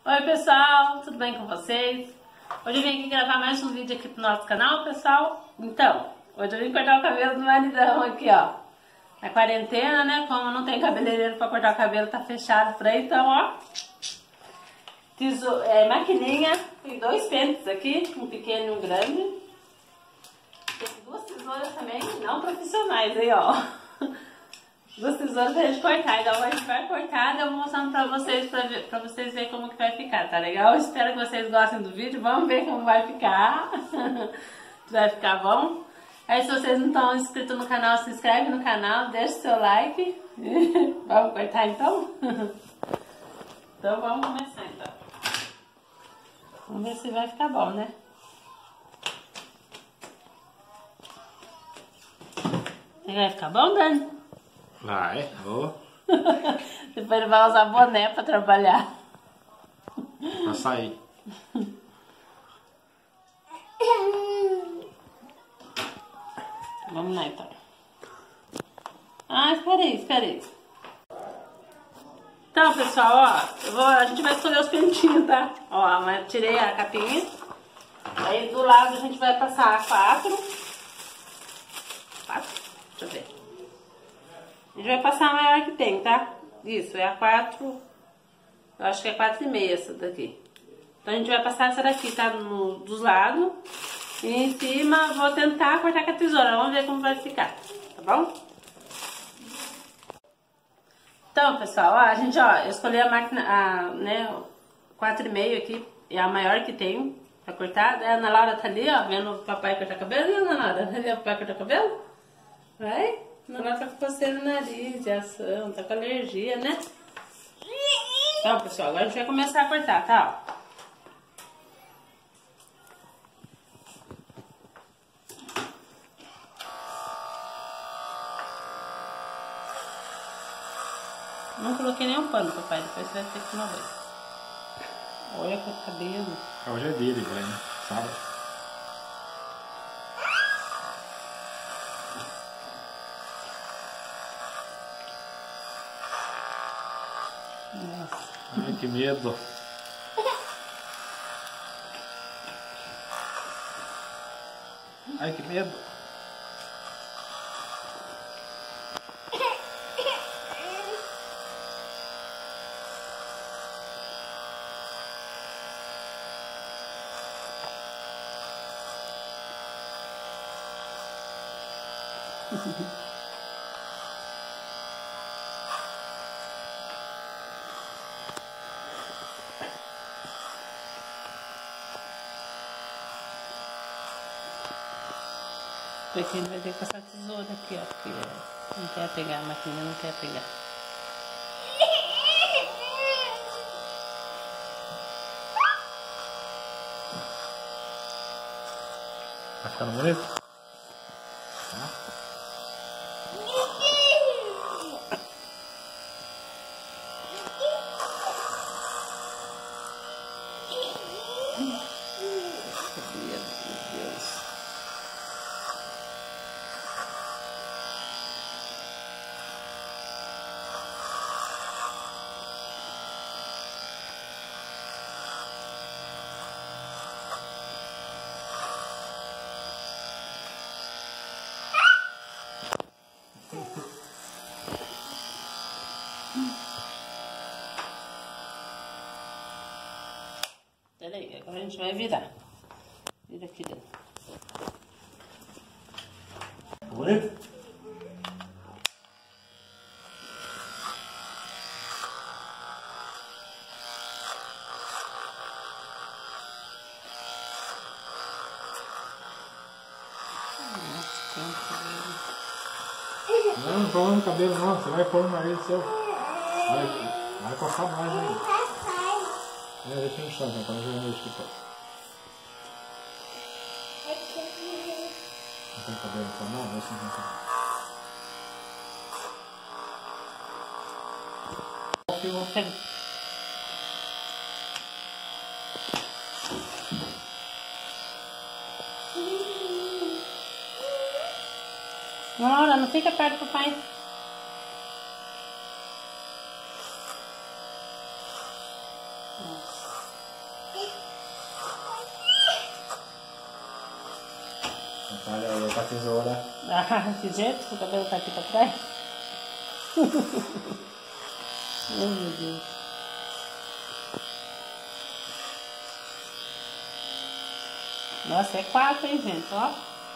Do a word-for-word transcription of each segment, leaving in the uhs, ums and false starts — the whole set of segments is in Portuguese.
Oi pessoal, tudo bem com vocês? Hoje eu vim aqui gravar mais um vídeo aqui pro nosso canal, pessoal. Então, hoje eu vim cortar o cabelo do maridão aqui, ó. Na quarentena, né? Como não tem cabeleireiro pra cortar o cabelo, tá fechado por aí, então, ó. Tesoura, é, maquininha, tem dois pentes aqui, um pequeno e um grande. Tem duas tesouras também, não profissionais aí, ó. Duas tesouras pra gente cortar, então a gente vai cortar e eu vou mostrando pra vocês, pra, ver, pra vocês verem como que vai ficar, tá legal? Eu espero que vocês gostem do vídeo, vamos ver como vai ficar. Vai ficar bom. Aí se vocês não estão inscritos no canal, se inscreve no canal, deixa o seu like. Vamos cortar então? Então vamos começar então. Vamos ver se vai ficar bom, né? Vai ficar bom, Dani? Vai, vou. Depois ele vai usar boné pra trabalhar. Pra sair. Vamos lá então. Ah, espera aí, espera aí. Então, pessoal, ó, eu vou, a gente vai escolher os pentinhos, tá? Ó, mas tirei a capinha. Aí do lado a gente vai passar quatro. Quatro? Deixa eu ver. A gente vai passar a maior que tem, tá? Isso, é a quatro. Eu acho que é quatro e meia essa daqui. Então a gente vai passar essa daqui, tá? No, dos lados. E em cima vou tentar cortar com a tesoura. Vamos ver como vai ficar, tá bom? Então, pessoal, ó, a gente, ó, eu escolhi a máquina, a, né, quatro e meia aqui. É a maior que tem pra cortar. A Ana Laura tá ali, ó, vendo o papai cortar cabelo. E a Ana Laura, vai ver o papai cortar cabelo? Vai? Não vai tá com coceira no nariz, de ação, tá com alergia, né? Então, pessoal, agora a gente vai começar a cortar, tá? Ó. Não coloquei nenhum pano, papai, depois você vai ter que tomar banho. Olha com o cabelo. Hoje é dele, velho, né? Sábado. Nossa. Ai, que medo. Ai, que medo. Porque ele vai ter que passar a tesoura aqui, ó. Porque não quer pegar, a máquina não quer pegar. Tá ficando bonito? Tá? Meu Deus. Peraí, agora a gente vai virar. Vira aqui dentro. Bonito? Não, não tô no cabelo não, você vai pôr no nariz seu. Vai, vai coçar mais ainda. É, deixa no chão, então, já deixa aqui fora. Não tem cabelo na sua mão? Deixa no chão. Eu vou pegar. Laura, não fica perto do papai. Nossa. Olha, eu com a tesoura. Ah, que jeito? O cabelo tá aqui pra trás? Ai, meu Deus. Nossa, é quatro, hein, gente? Ó.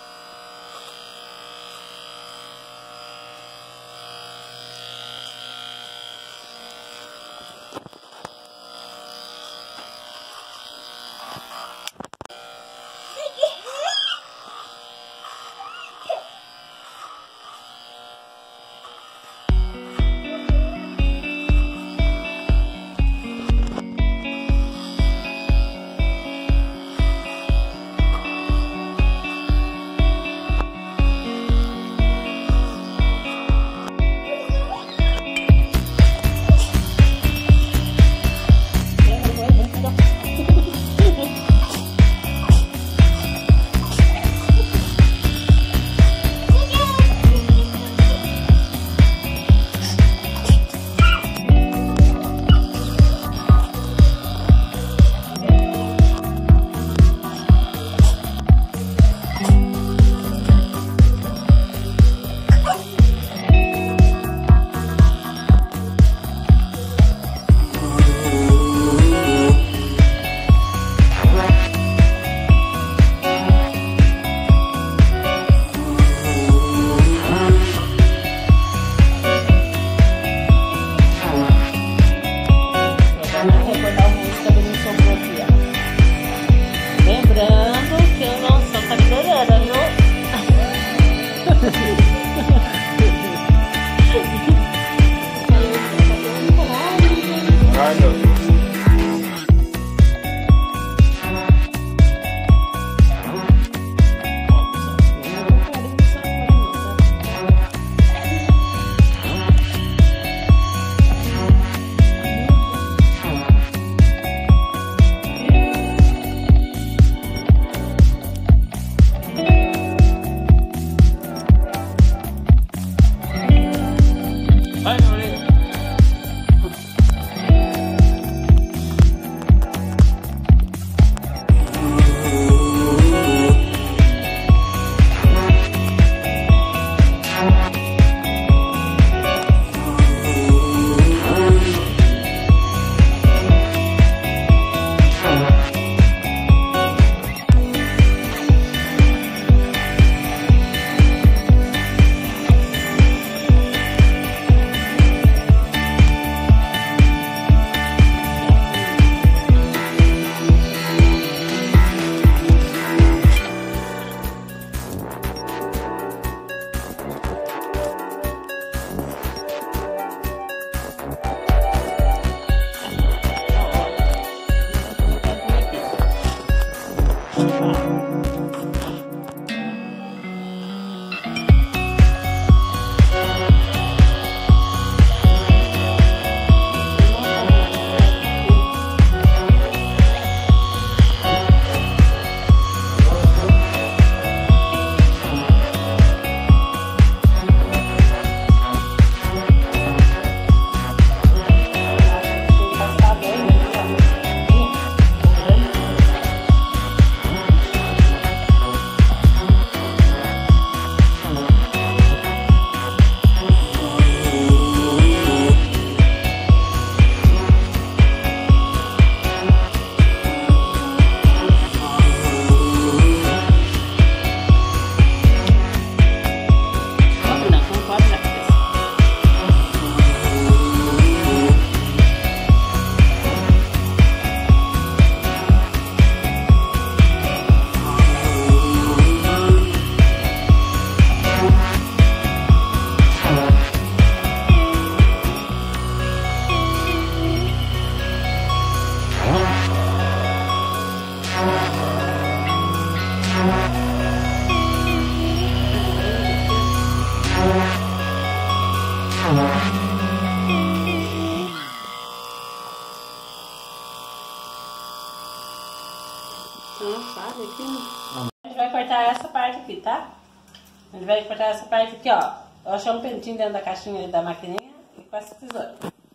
sabe aqui. A gente vai cortar essa parte aqui, tá? A gente vai cortar essa parte aqui, ó. Eu achei um pentinho dentro da caixinha da maquininha e com essa tesoura.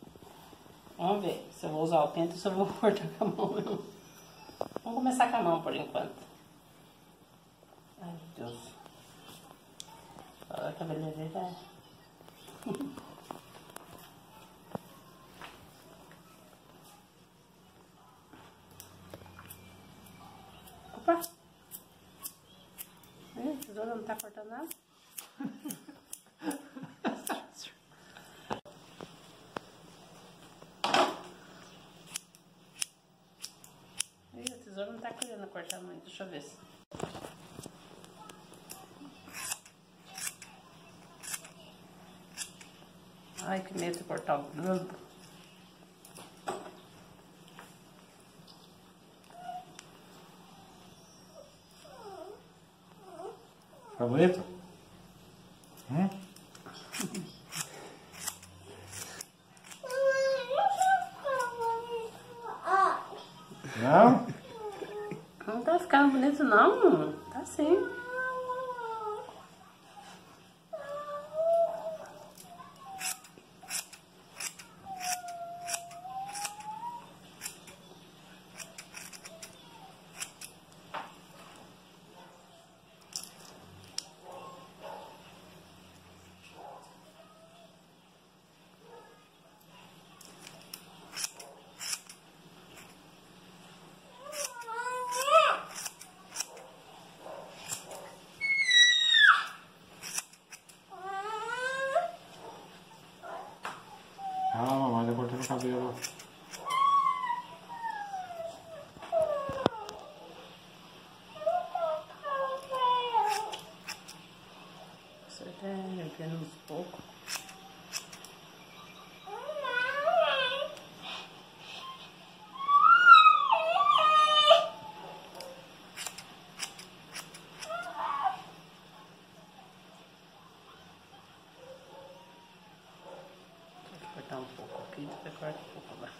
Vamos ver se eu vou usar o pente ou se eu vou cortar com a mão mesmo. Vamos começar com a mão por enquanto. Ai, meu Deus. Olha a cabeleireira. Opa! Ih, a tesoura não tá cortando nada? Ih, a tesoura não tá querendo cortar muito, deixa eu ver se... Ai, que medo de cortar o dedo. Tá bonito? Hum? Não? Não tá ficando bonito não, tá sim. Ah, mamãe, tá cortando o cabelo. Você tá limpando uns pouco. Vou cortar um pouco aqui, depois corta um pouco lá.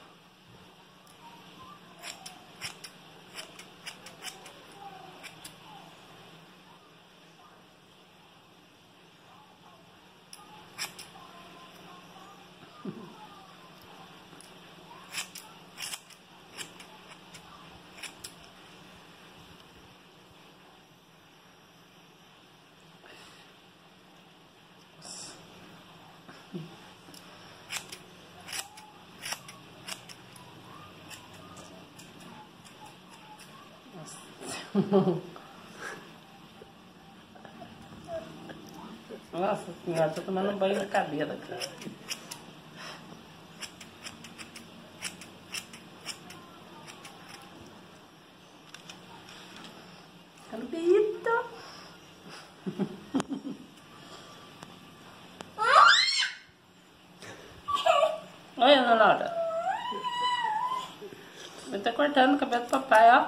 Nossa senhora, tô tomando banho de cabelo aqui. Cabelito. Oi, Ana Laura. Eu tô cortando o cabelo do papai, ó.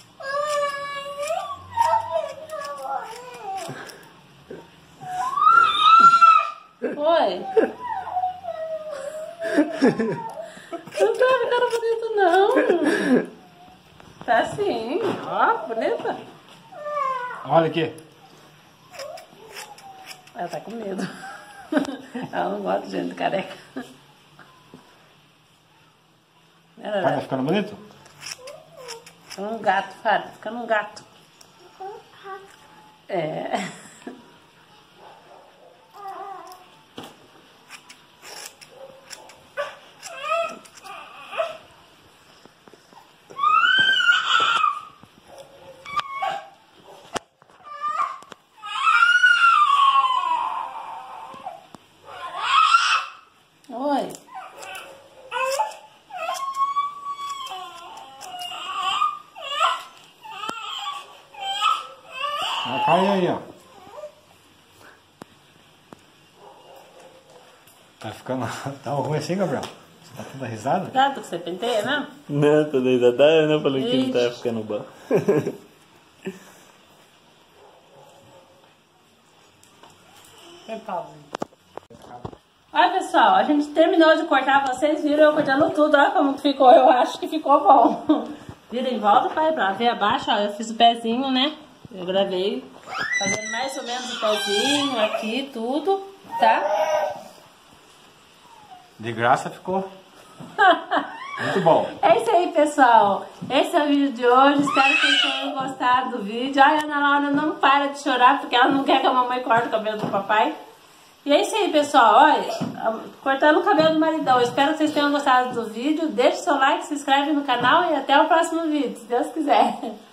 Oi. Não tá ficando bonito, não. Tá sim. Ó, bonita. Olha aqui. Ela tá com medo. Ela não gosta de gente careca. Ela Tá ficando bonito? fica um gato, Fábio. Fica um gato. É. Oi. Vai cair aí, ó. Tá ficando... Tá ruim assim, Gabriel? Você tá toda risada? Gato que você penteia, né? Não, tô doida da Ana falando que não tá Ixi. ficando bom. Tem pausa. Olha, pessoal, a gente terminou de cortar, vocês viram eu cortando tudo, olha como ficou, eu acho que ficou bom. Vira em volta, pai, pra ver abaixo, ó, eu fiz o pezinho, né? Eu gravei, fazendo mais ou menos o pezinho aqui, tudo, tá? De graça ficou. Muito bom. É isso aí, pessoal. Esse é o vídeo de hoje. Espero que vocês tenham gostado do vídeo. Ai, a Ana Laura não para de chorar porque ela não quer que a mamãe corte o cabelo do papai. E é isso aí, pessoal. Olha, cortando o cabelo do maridão. Espero que vocês tenham gostado do vídeo. Deixe seu like, se inscreve no canal e até o próximo vídeo, se Deus quiser.